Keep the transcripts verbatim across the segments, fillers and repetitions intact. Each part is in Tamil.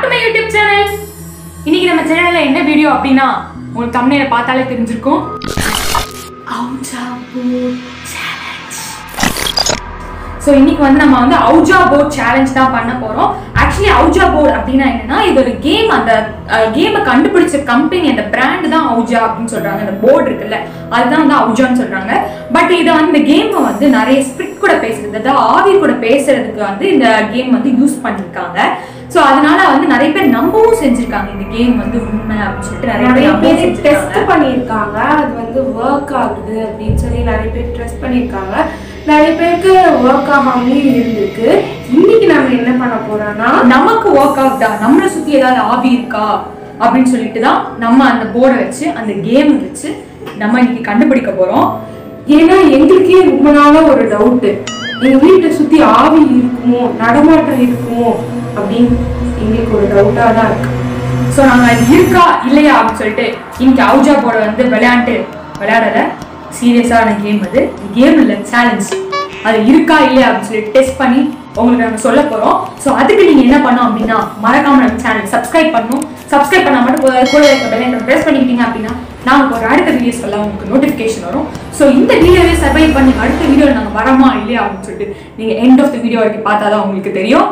to my YouTube channel. இன்னைக்கு நம்ம சேனல்ல என்ன வீடியோ அப்படினா உங்களுக்கு thumbnail பார்த்தாலே தெரிஞ்சிருக்கும். Ouija board challenge. So இன்னைக்கு வந்து நம்ம வந்து Ouija board challenge தான் பண்ண போறோம். Actually Ouija board அப்படினா என்னன்னா இது ஒரு கேம். அந்த கேமை கண்டுபிடிச்ச கம்பெனி அந்த பிராண்ட் தான் Ouija அப்படினு சொல்றாங்க. அந்த போர்டு இருக்குல்ல அதுதான் வந்து Ouijaன்னு சொல்றாங்க. பட் இத வந்து இந்த கேமை வந்து நிறைய ஸ்பிரிட் கூட பேசுறது, அதாவது ஆவி கூட பேசுறதுக்கு வந்து இந்த கேம் வந்து யூஸ் பண்ணிருக்காங்க. சோ அதனால வந்து நிறைய பேர் நம்பவும் செஞ்சிருக்காங்க இந்த கேம் வந்து உண்மை அப்படின்னு சொல்லிட்டு நிறைய பேர் டெஸ்ட் பண்ணிருக்காங்க. அது வந்து வொர்க் ஆகுது அப்படின்னு சொல்லி நிறைய பேர் டெஸ்ட் பண்ணிருக்காங்க. நிறைய பேருக்கு ஒர்க் ஆகாமலே இருந்திருக்கு. இன்னைக்கு நம்ம என்ன பண்ண போறோம்னா நமக்கு ஒர்க் ஆகுதா, நம்மளை சுத்தி ஏதாவது ஆவி இருக்கா அப்படின்னு சொல்லிட்டு தான் நம்ம அந்த போர்டை வச்சு அந்த கேம் வச்சு நம்ம இன்னைக்கு கண்டுபிடிக்க போறோம். ஏன்னா எங்களுக்கே ரொம்ப நாளா ஒரு டவுட்டு, எங்க வீட்டை சுத்தி ஆவி இருக்குமோ நடமாட்டம் இருக்குமோ அப்படின்னு எங்களுக்கு ஒரு டவுட்டா தான் இருக்கு. ஸோ நாங்கள் அது இருக்கா இல்லையா அப்படின்னு சொல்லிட்டு இன்னைக்கு Ouija போர்டை வந்து விளையாண்டு விளையாடுற சீரியஸான கேம். அது கேம் இல்லை, சேலஞ்ச். அது இருக்கா இல்லையா அப்படின்னு சொல்லி டெஸ்ட் பண்ணி உங்களுக்கு நாங்கள் சொல்ல போகிறோம். ஸோ அதுக்கு நீங்கள் என்ன பண்ணோம் அப்படின்னா மறக்காம நம்ம சேனல் சப்ஸ்கிரைப் பண்ணணும். சப்ஸ்கிரைப் பண்ணால் மட்டும் கூட இருக்க பெல்லைக்கன் ப்ரெஸ் பண்ணிக்கிட்டீங்க அப்படின்னா நாங்கள் ஒரு அடுத்த வீடியோஸ் எல்லாம் உங்களுக்கு நோட்டிஃபிகேஷன் வரும். ஸோ இந்த வீடியோவே சர்வை பண்ணி அடுத்த வீடியோவில் நாங்கள் வரமா இல்லையா அப்படின்னு சொல்லிட்டு நீங்கள் எண்ட் ஆஃப் த வீடியோ வரைக்கும் பார்த்தா தான் உங்களுக்கு தெரியும்.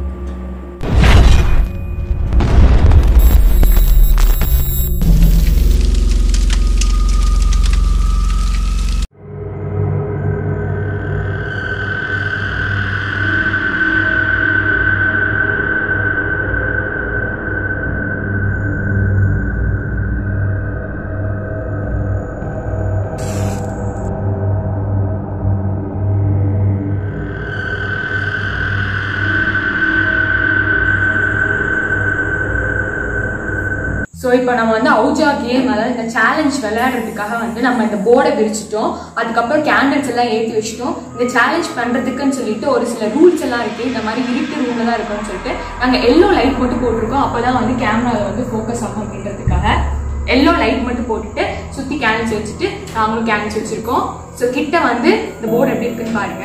ஸோ இப்போ நம்ம வந்து Ouija கேம், அதாவது இந்த சேலஞ்ச் விளையாடுறதுக்காக வந்து நம்ம இந்த போர்டை விரிச்சிட்டோம். அதுக்கப்புறம் கேண்டில்ஸ் எல்லாம் ஏற்றி வச்சிட்டோம். இந்த சேலஞ்ச் பண்ணுறதுக்குன்னு சொல்லிட்டு ஒரு சில ரூல்ஸ் எல்லாம் இருக்குது. இந்த மாதிரி இருட்டு ரூமில் தான் இருக்குன்னு சொல்லிட்டு நாங்கள் எல்லோ லைட் மட்டும் போட்டிருக்கோம். அப்போ தான் வந்து கேமராவில் வந்து ஃபோக்கஸ் ஆகும் அப்படின்றதுக்காக எல்லோ லைட் மட்டும் போட்டுட்டு சுற்றி கேண்டில்ஸ் வச்சுட்டு நாங்களும் கேண்டில்ஸ் வச்சுருக்கோம். ஸோ கிட்ட வந்து இந்த போர்டு எப்படி இருக்குன்னு பாருங்க.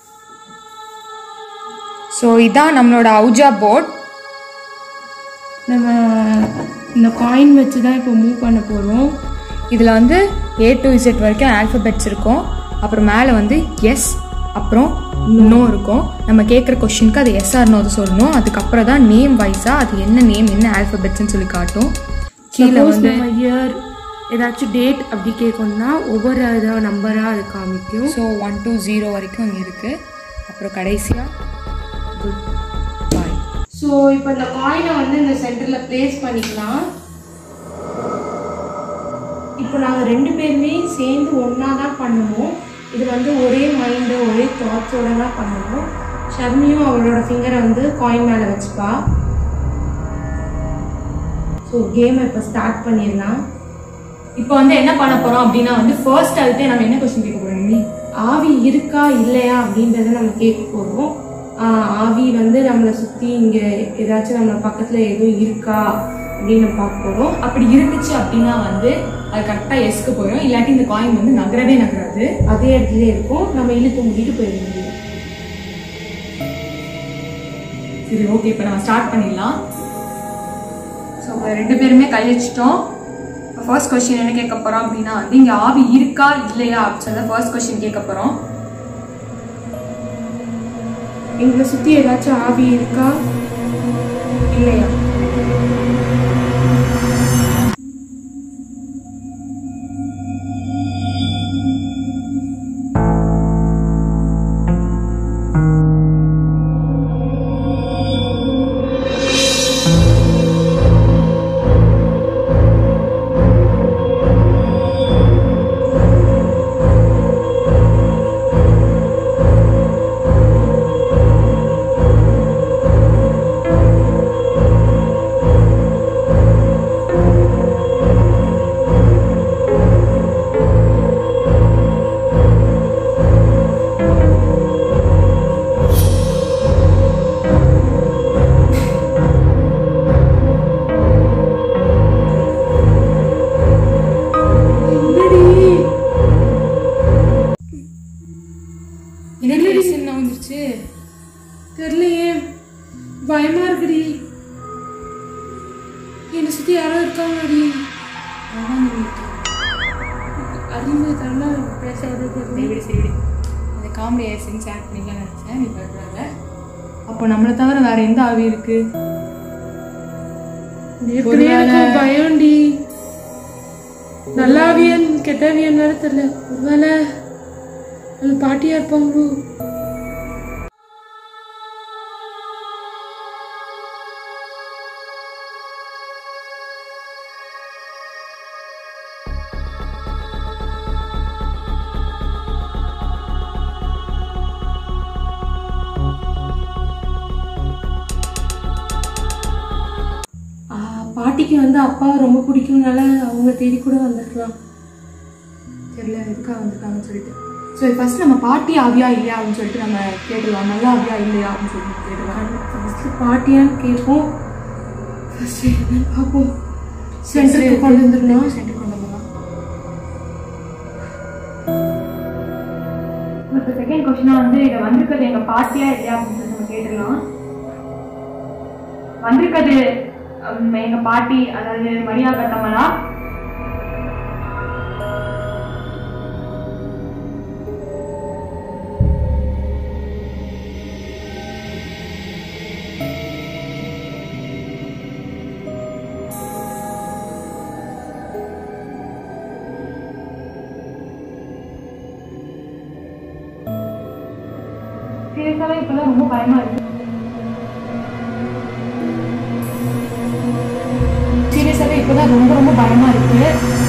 ஸோ இதான் நம்மளோட Ouija போர்ட். நம்ம இந்த காயின் வச்சு தான் இப்போ மூவ் பண்ண போகிறோம். இதில் வந்து ஏ டு இசட் வரைக்கும் ஆல்ஃபபெட்ஸ் இருக்கும். அப்புறம் மேலே வந்து எஸ் அப்புறம் நோ இருக்கும். நம்ம கேட்குற கொஸ்டினுக்கு அது எஸ் ஆர் நோ சொல்லணும். அதுக்கப்புறம் தான் நேம் வைஸாக அது என்ன நேம் என்ன ஆல்ஃபபெட்ஸ்ன்னு சொல்லி காட்டும். கீழே வந்து இயர் ஏதாச்சும் டேட் அப்படி கேட்கணும்னா ஒவ்வொரு இதாக நம்பராக அது காமிக்கும். ஸோ ஒன் டூ ஜீரோ வரைக்கும் அங்கே இருக்குது. அப்புறம் கடைசியாக குட் பாய். ஸோ இப்போ இந்த காயினை வந்து இந்த சென்டரில் பிளேஸ் பண்ணிக்கலாம். இப்போ நாங்கள் ரெண்டு பேருமே சேர்ந்து ஒன்றா தான் பண்ணுவோம். இது வந்து ஒரே மைண்டு ஒரே தாட்ஸோட தான் பண்ணுவோம். ஷர்மியும் அவளோட ஃபிங்கரை வந்து காயின் மேலே வச்சுப்பா. ஸோ கேமை இப்போ ஸ்டார்ட் பண்ணிடலாம். இப்போ வந்து என்ன பண்ண போகிறோம் அப்படின்னா வந்து ஃபர்ஸ்ட் அதுக்கு நம்ம என்ன கொஸ்டின் கேட்க போகிறோம், ஆவி இருக்கா இல்லையா அப்படின்றத நம்ம கேட்க போகிறோம். ஆவி வந்து நம்மளை சுற்றி இங்கே ஏதாச்சும் நம்ம பக்கத்தில் எதுவும் இருக்கா அப்படின்னு பார்க்க போகிறோம். அப்படி இருந்துச்சு அப்படின்னா வந்து அது கரெக்டாக எஸ்க்கு போயிடும். இல்லாட்டி இந்த காயின் வந்து நகரவே நகராது, அதே இடத்துல இருக்கும். நம்ம இழுத்து மூடிட்டு போயிட முடியும். சரி, ஓகே, இப்போ நம்ம ஸ்டார்ட் பண்ணிடலாம். ஸோ ரெண்டு பேருமே கை வச்சிட்டோம். இப்போ ஃபர்ஸ்ட் கொஸ்டின் என்ன கேட்க போகிறோம் அப்படின்னா வந்து இங்கே ஆவி இருக்கா இல்லையா அப்படின்னு சொல்லி ஃபர்ஸ்ட் கொஸ்டின் கேட்க போகிறோம். எங்களை சுற்றி ஏதாச்சும் ஆவி இருக்கா இல்லையா? வந்துருச்சு தெரியலையே, பயமா இருக்குடி. சுற்றி யாரோ இருக்காங்கடி. அறிவு தரலாம் பேசாது. சரி சரி அந்த காமெடி சீன்ஸ் ஆக்ட் பண்ணிக்கலாம் நினச்சேன். நீ பண்ணுறாங்க. அப்போ நம்மளை தவிர வேற எந்த ஆவி இருக்கு? பயம்டி. நல்லாவியன் கெட்டவியன் வேற தெரியல. ஒருவேளை அது பாட்டியா இருப்பாங்களோ? பாட்டிக்கு வந்து அப்பாவை ரொம்ப பிடிக்கும்னால அவங்க தேடி கூட வந்துருக்கலாம். தெரியல எதுக்காக வந்திருக்காங்கன்னு சொல்லிட்டு. சரி ஃபர்ஸ்ட் நம்ம பாட்டி ஆவியா இல்லையா அப்படின்னு சொல்லிட்டு நம்ம கேட்டுக்கலாம். நல்லா ஆவியா இல்லையா அப்படின்னு சொல்லிட்டு கேட்டுக்கலாம். ஃபர்ஸ்ட் பாட்டியான்னு கேட்போம். ஃபர்ஸ்ட் என்னன்னு பார்ப்போம். சென்டருக்கு கொண்டு வந்துடலாம். சென்டர் கொண்டு வந்துடலாம். இப்போ செகண்ட் கொஸ்டினா வந்து இதை வந்திருக்கிறது எங்கள் பாட்டியா இல்லையா அப்படின்னு சொல்லி நம்ம கேட்டுடலாம். வந்திருக்கிறது எங்க பாட்டி, அதாவது மரியா கட்டமலா. சீரியஸாவே இப்பெல்லாம் ரொம்ப பயமா இருக்கு. சீரியஸாகவே இப்போ தான் ரொம்ப ரொம்ப பயமாக இருக்குது.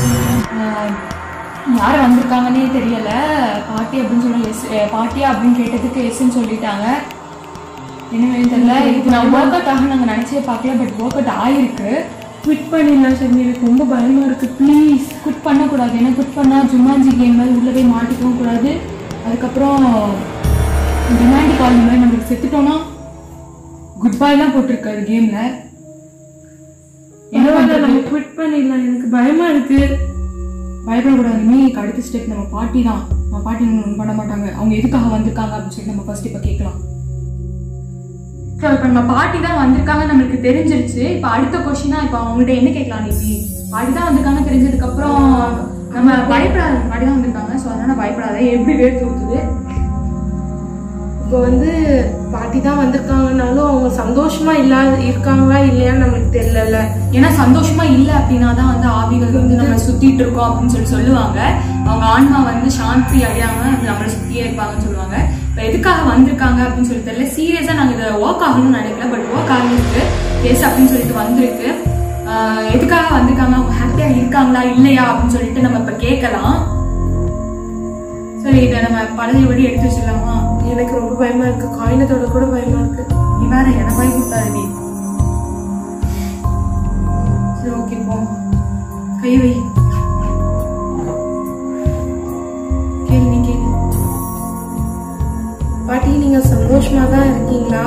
யார் வந்திருக்காங்கன்னே தெரியலை. பாட்டி அப்படின்னு சொல்லி எஸ் பாட்டியா அப்படின்னு கேட்டதுக்கு எஸ்ன்னு சொல்லிட்டாங்க. என்னன்னு தெரியல. இது நான் ஒர்க் அவுட் ஆக நாங்கள் நினச்சே பார்க்கல. பட் ஒர்க் அவுட் ஆகிருக்கு. குவிட் பண்ணிடலாம் சார். எனக்கு ரொம்ப பயமாக இருக்குது. ப்ளீஸ் குவிட் பண்ணக்கூடாது. ஏன்னா குவிட் பண்ணால் ஜுமான்ஜி கேம் மாதிரி உள்ளே போய் மாட்டிக்கவும் கூடாது. அதுக்கப்புறம் டிமாண்டி கால் மாதிரி நம்மளுக்கு செத்துட்டோன்னா குட் பாய்லாம் போட்டிருக்காரு கேமில். என்ன நம்ம குவிட் பண்ணிடலாம். எனக்கு பயமா இருக்கு. பயப்படக்கூடாது. மீக்கு அடுத்த ஸ்டெப் நம்ம பாட்டி தான். நம்ம பாட்டி ஒன்றும் பண்ண மாட்டாங்க. அவங்க எதுக்காக வந்திருக்காங்க அப்படின்னு சொல்லி நம்ம ஃபர்ஸ்ட் இப்போ கேட்கலாம். ஸோ இப்போ நம்ம பாட்டி தான் வந்திருக்காங்க நம்மளுக்கு தெரிஞ்சிருச்சு. இப்போ அடுத்த கொஸ்டினா இப்போ அவங்கள்ட்ட என்ன கேட்கலாம்? நீ பாட்டி தான் வந்திருக்காங்க தெரிஞ்சதுக்கப்புறம் நம்ம பயப்படாத. பாட்டி தான் வந்திருக்காங்க ஸோ அதனால பயப்படாத. எப்படி வேர்த்து ஊற்றுது. இப்போ வந்து பாட்டி தான் வந்திருக்காங்கனாலும் அவங்க சந்தோஷமா இல்லாத இருக்காங்களா இல்லையான்னு நம்மளுக்கு தெரியல. ஏன்னா சந்தோஷமா இல்லை அப்படின்னா தான் வந்து ஆவிகள் வந்து நம்ம சுத்திட்டு இருக்கோம் அப்படின்னு சொல்லி சொல்லுவாங்க. அவங்க ஆன்மா வந்து சாந்தி அடையாம நம்மளை சுத்தியே இருப்பாங்கன்னு சொல்லுவாங்க. இப்போ எதுக்காக வந்திருக்காங்க அப்படின்னு சொல்லி தெரியல. சீரியஸா நாங்கள் இதை ஒர்க் ஆகணும்னு நினைக்கல. பட் ஒர்க் ஆகிருக்கு எஸ் அப்படின்னு சொல்லிட்டு வந்திருக்கு. எதுக்காக வந்திருக்காங்க, அவங்க ஹாப்பியா இருக்காங்களா இல்லையா அப்படின்னு சொல்லிட்டு நம்ம இப்ப கேட்கலாம். சரி இதை நம்ம பழைய வழி எடுத்து வச்சிடலாமா? எனக்கு ரொம்ப பயமா இருக்கு. காயினத்தோட கூட பயமா இருக்கு. நீ வேற எனக்கு பயம் கொடுத்தாரு நீ. சரி ஓகே போ. கை வை. கேள்வி நீ கேள்வி. பாட்டி நீங்க சந்தோஷமா தான் இருக்கீங்களா?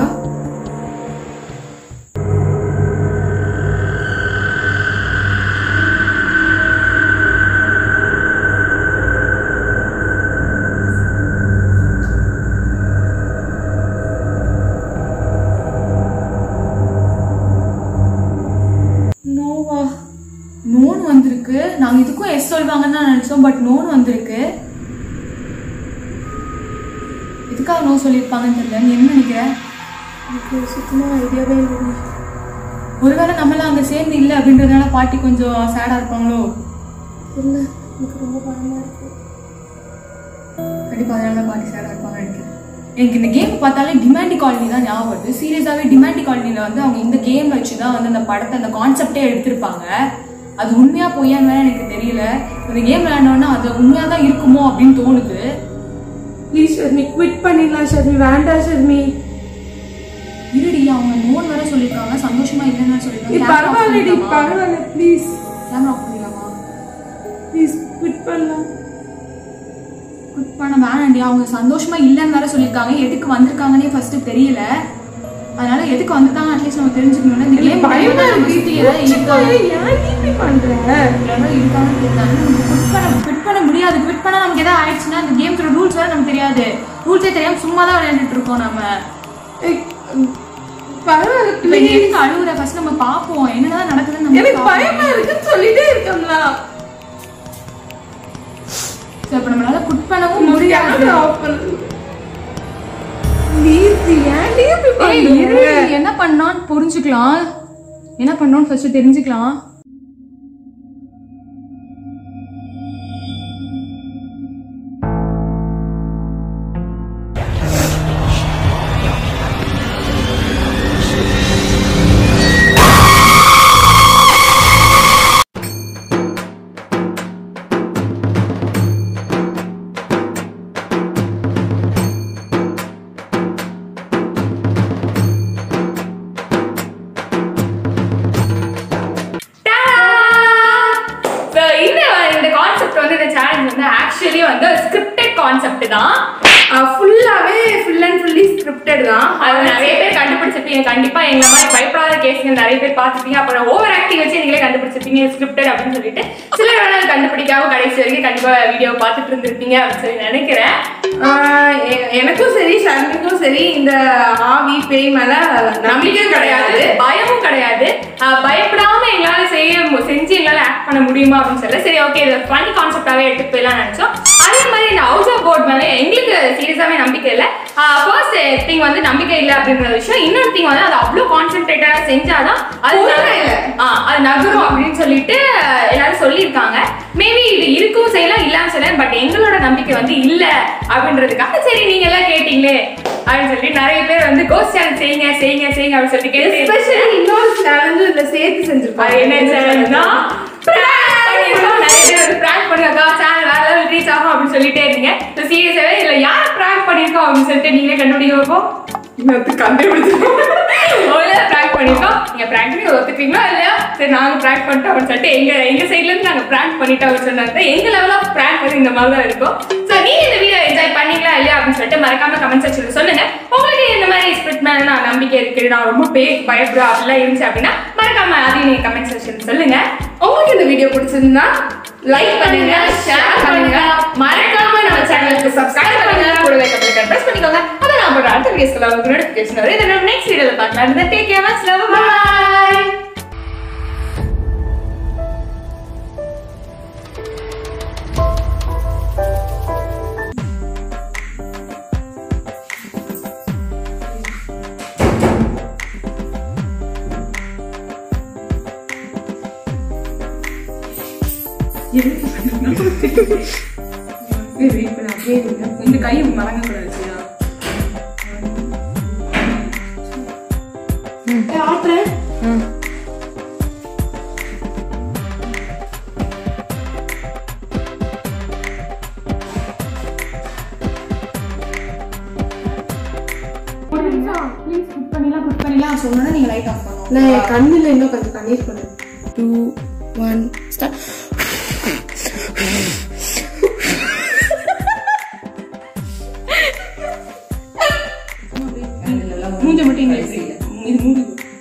நோன் வந்திருக்கு. நாங்க இதுக்கும் எஸ் சொல்வாங்கன்னு தான் நினைச்சோம். பட் நோன் வந்திருக்கு. எதுக்காக நோ சொல்லியிருப்பாங்கன்னு தெரியல. நீ என்ன நினைக்கிற? எனக்கு சுத்தமா ஐடியாவே இல்லை. ஒருவேளை நம்மளாம் அங்க சேர்ந்து இல்லை அப்படின்றதுனால பாட்டி கொஞ்சம் சேடா இருப்பாங்களோ? இல்லை எனக்கு ரொம்ப பயமா இருக்கு. கண்டிப்பா அதனால பாட்டி சேடா இருப்பாங்க நினைக்கிறேன். எனக்கு இந்த கேம் பார்த்தாலே டிமாண்டி காலனி தான் ஞாபகம் வருது. சீரியஸாவே டிமாண்டி காலனில வந்து அவங்க இந்த கேம் வச்சுதான் வந்து அந்த படத்தை அந்த கான்செப்டே எடுத்திருப்பாங்க. அது உண்மையா பொய்யான்னு வேற எனக்கு தெரியல. இந்த கேம் விளையாண்டோன்னா அது உண்மையா தான் இருக்குமோ அப்படின்னு தோணுது. ப்ளீஸ் ஷர்மி குவிட் பண்ணிடலாம். ஷர்மி வேண்டாம் ஷர்மி. இருடி அவங்க நோன் வேற சொல்லியிருக்காங்க. சந்தோஷமா இல்லைன்னு சொல்லியிருக்காங்க. பரவாயில்லடி பரவாயில்ல. ப்ளீஸ் கேமரா ஆஃப் பண்ணிடலாமா? ப்ளீஸ் குவிட் பண்ணலாம். குவிட் பண்ண வேணாண்டி. அவங்க சந்தோஷமா இல்லைன்னு வேற சொல்லியிருக்காங்க. எதுக்கு வந்திருக்காங்கன்னே ஃபர்ஸ்ட் தெரியல. அதனால எதுக்கு வந்திருக்காங்க அட்லீஸ்ட் நம்ம தெரிஞ்சுக்கணும்னா இந்த கேம் பயமா இருக்கு. குவிட் பண்ண முடியாது. குவிட் பண்ணா நமக்கு ஏதாவது ஆயிடுச்சுன்னா இந்த கேம்ஸோட ரூல்ஸ் வேற நமக்கு தெரியாது. ரூல்ஸே தெரியாம சும்மா தான் விளையாண்டுட்டு இருக்கோம் நம்ம. பரவாயில்ல எதுக்கு அழுவுற ஃபர்ஸ்ட் நம்ம பாப்போம் என்னதான் நடக்குதுன்னு எனக்கு பயமா இருக்குன்னு சொல்லிட்டே இருக்கோம்ல சோ இப்ப நம்மளால குட் பண்ணவும் முடியாது என்ன பண்ணான்னு புரிஞ்சுக்கலாம் என்ன பண்ணோம்னு ஃபர்ஸ்ட் தெரிஞ்சுக்கலாம் ஆக்சுவலி வந்து ஸ்கிரிப்டட் கான்செப்ட் தான் ஃபுல்லாவே ஃபுல் அண்ட் ஃபுல்லி ஸ்கிரிப்டட் தான் அது நிறைய பேர் கண்டுபிடிச்சிருப்பீங்க கண்டிப்பா எங்க மாதிரி பயப்படாத கேஸுங்க நிறைய பேர் பார்த்துப்பீங்க அப்புறம் ஓவர் ஆக்டிங் வச்சு நீங்களே கண்டுபிடிச்சிருப்பீங்க ஸ்கிரிப்டட் அப்படின்னு சொல்லிட்டு சில வேலை கண்டுபிடிக்காம கடைசி வரைக்கும் கண்டிப்பா வீடியோ பார்த்துட்டு இருந்திருப்பீங்க அப்படின்னு சொல்லி நினைக்கிறேன் எனக்கும் சரி ஷர்மிக்கும் சரி இந்த ஆவி பேய் மேல நம்பிக்கை கிடையாது பயமும் கிடையாது பயப்படாம எங்களால செய்ய செஞ்சு எங்களால ஆக்ட் பண்ண முடியுமா அப்படின்னு சொல்லி சரி ஓகே இதை ஃபன் கான்செப்டாவே எடுத்து போயிடலாம் நினைச்சோம் அதே மாதிரி இந்த ஹவுஸ் ஆஃப் போர்ட் மேலே எங்களுக்கு சீரியஸாவே நம்பிக்கை இல்லை ஃபர்ஸ்ட் திங் வந்து நம்பிக்கை இல்லை அப்படின்ற விஷயம் இன்னொரு திங் வந்து அது அவ்வளோ கான்சென்ட்ரேட்டடா செஞ்சாதான் அது அது நகரும் அப்படின்னு சொல்லிட்டு எல்லாரும் சொல்லியிருக்காங்க மேபி இது இருக்கும் செய்யலாம் இல்லாம சொல்லலாம் பட் எங்களோட நம்பிக்கை வந்து இல்லை அப்படின்றதுக்காக சரி நீங்க எல்லாம் கேட்டீங்களே அப்படின்னு சொல்லி நிறைய பேர் வந்து கோஸ்ட் சேலஞ்ச் செய்யுங்க செய்யுங்க செய்யுங்க அப்படின்னு சொல்லி கேட்டு ஸ்பெஷலி இன்னொரு சேலஞ்சும் இதுல சேர்த்து செஞ்சிருப்பாங்க என்ன சேலஞ்ச்னா நிறைய பேர் வந்து பிராங்க் பண்ணுங்க சேனல் வேற லெவல் ரீச் ஆகும் அப்படின்னு சொல்லிட்டே இருந்தீங்க சீரியஸாவே இல்ல யாரை பிராங்க் பண்ணிருக்கோம் அப்படின்னு சொல்லிட்டு நீங்களே கண்டுபிடிக்க வைப்போம் கண்டுபிடிச்சிருக்கோம் பிராங்க் பண்ணிருக்கோம் நீங்க பிராங்க் பண்ணி ஒத்துக்கிறீங்களா இல்லையா சரி நாங்க பிராங்க் பண்ணிட்டோம் அப்படின்னு சொல்லிட்டு எங்க எங்க சைட்ல இருந்து நாங்க பிராங்க் பண்ணிட்டோம் அப்படின்னு சொன்னாங்க எங்க லெவல் ஆஃப் பிராங்க் வந்து இந்த மாதிரி தான் இருக்கும் சோ நீங்க இந்த வீடியோ என்ஜாய் பண்ணீங்களா இல்லையா அப்படின்னு சொல்லிட்டு மறக்காம கமெண்ட் செக்ஷன்ல சொல்லுங்க உங்களுக்கு இந்த மாதிரி ஸ்பிரிட் மேல நான் நம்பிக்கை இருக்கு நான் ரொம்ப பேய் பயப்படுறேன் அப்படிலாம் இருந்துச்சு அப்படின்னா மறக்காம அதையும் நீங்க கமெண்ட் செக்ஷன் சொல்லுங்க உங்களுக்கு இந்த வீடியோ பிடிச்சிருந்தா லைக் பண்ணுங்க ஷேர் பண்ணுங்க மறக்காம நம்ம சேனலுக்கு சப்ஸ்கிரைப் பண்ணுங்க கூடவே பெல் ஐகான் பிரஸ் பண்ணிக்கோங்க அப்ப நான் போடுற அடுத்த வீடியோஸ்ல உங்களுக்கு நோட்டிஃபிகேஷன் வரும் இதை நம்ம நெக்ஸ்ட் வீடியோல பார்க்கலாம் take care much love bye இந்த கை மறங்க கூடாது சரியா ஆட்றேன் ப்ளீஸ் குட் பண்ணிலாம் குட் பண்ணிலாம் சொன்னா நீங்க லைட் ஆஃப் பண்ணுங்க நான் கண்ணுல இன்னும் கொஞ்சம் கண்ணீர் பண்ணு டூ ஒன் ஸ்டார்ட் மூஞ்ச மட்டும் இது மூடி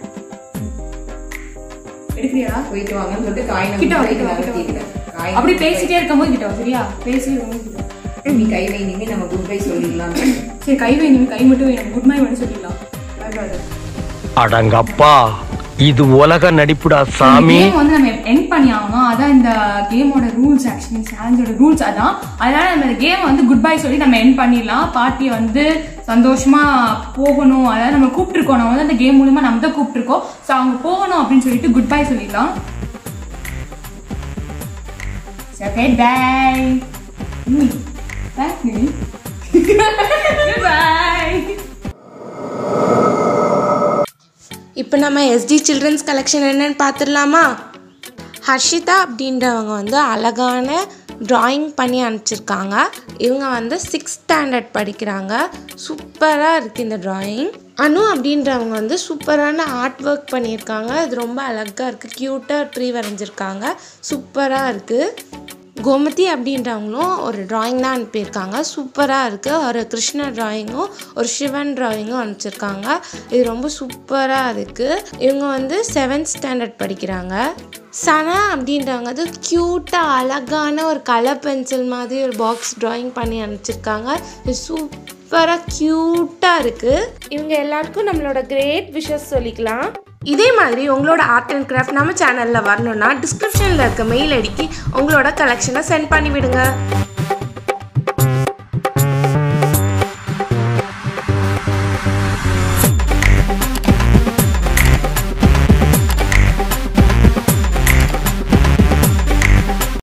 எடுக்கிறியா போயிட்டு வாங்கன்னு சொல்லிட்டு காய் கிட்ட கிட்ட அப்படி பேசிட்டே இருக்கும்போது கிட்ட சரியா பேசி நீ கை வை இனிமே நம்ம குட் பை சொல்லிடலாம் சரி கை வை இனிமே கை மட்டும் வை நம்ம குட் பை வந்து சொல்லிடலாம் அடங்கப்பா இது உலக நடிப்புடா சாமி கேம் வந்து நம்ம எண்ட் பண்ணி ஆகணும் அதான் இந்த கேமோட ரூல்ஸ் ஆக்சுவலி சேலஞ்சோட ரூல்ஸ் அதான் அதனால நம்ம இந்த கேம் வந்து குட் பை சொல்லி நம்ம எண்ட் பண்ணிடலாம் பார்ட்டியை வந்து சந்தோஷமா போகணும் அதாவது நம்ம கூப்பிட்டுருக்கோம் நம்ம வந்து அந்த கேம் மூலமா நம்ம தான் கூப்பிட்டுருக்கோம் ஸோ அவங்க போகணும் அப்படின்னு சொல்லிட்டு குட் பை சொல்லிடலாம் ஓகே பை பை இப்போ நம்ம எஸ்டி சில்ட்ரன்ஸ் கலெக்ஷன் என்னன்னு பார்த்துடலாமா ஹர்ஷிதா அப்படின்றவங்க வந்து அழகான ட்ராயிங் பண்ணி அனுப்பிச்சிருக்காங்க இவங்க வந்து சிக்ஸ்த் ஸ்டாண்டர்ட் படிக்கிறாங்க சூப்பராக இருக்குது இந்த ட்ராயிங் அனு அப்படின்றவங்க வந்து சூப்பரான ஆர்ட் ஒர்க் பண்ணியிருக்காங்க இது ரொம்ப அழகாக இருக்குது க்யூட்டாக ட்ரீ வரைஞ்சிருக்காங்க சூப்பராக இருக்குது கோமதி அப்படின்றவங்களும் ஒரு ட்ராயிங் தான் அனுப்பியிருக்காங்க சூப்பராக இருக்குது ஒரு கிருஷ்ண ட்ராயிங்கும் ஒரு சிவன் ட்ராயிங்கும் அனுப்பிச்சிருக்காங்க இது ரொம்ப சூப்பராக இருக்குது இவங்க வந்து செவன்த் ஸ்டாண்டர்ட் படிக்கிறாங்க சனா அப்படின்றவங்க வந்து க்யூட்டாக அழகான ஒரு கலர் பென்சில் மாதிரி ஒரு பாக்ஸ் ட்ராயிங் பண்ணி அனுப்பிச்சிருக்காங்க இது சூப்பர் சூப்பராக க்யூட்டாக இருக்குது. இவங்க எல்லாருக்கும் நம்மளோட கிரேட் விஷஸ் சொல்லிக்கலாம். இதே மாதிரி உங்களோட ஆர்ட் அண்ட் கிராஃப்ட் நம்ம சேனலில் வரணுன்னா டிஸ்கிரிப்ஷனில் இருக்க மெயில் ஐடிக்கு உங்களோட கலெக்ஷனை சென்ட் பண்ணி விடுங்க.